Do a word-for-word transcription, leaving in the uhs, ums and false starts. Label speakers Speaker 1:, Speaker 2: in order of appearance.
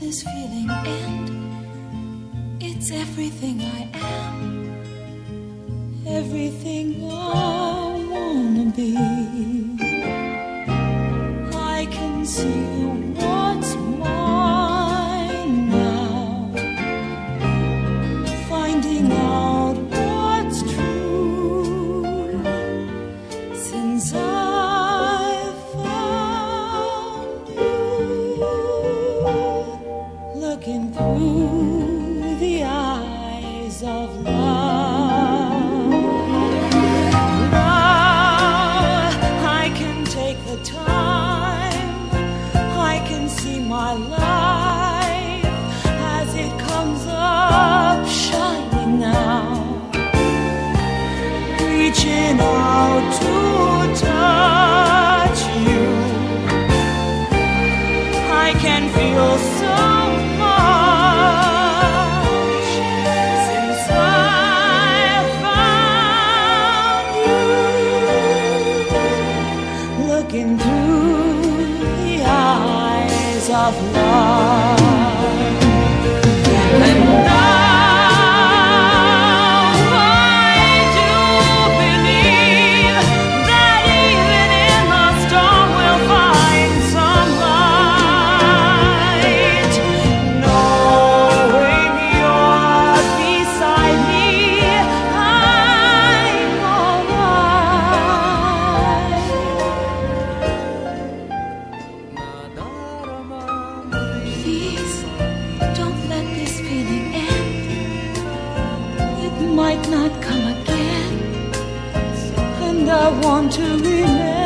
Speaker 1: this feeling end. It's everything I am, everything I wanna be. I can see what's mine now, finding out what's true since I found you. Looking through the eyes of love, now I can take the time, I can see my life as it comes up shining now, reaching out to touch you. I can feel so much since I found you. Looking through the eyes of love. And now I do believe that even in the storm we'll find some light. Knowing you're beside me, I'm alright. Please don't let this feeling end. It might not come again, and I want to remember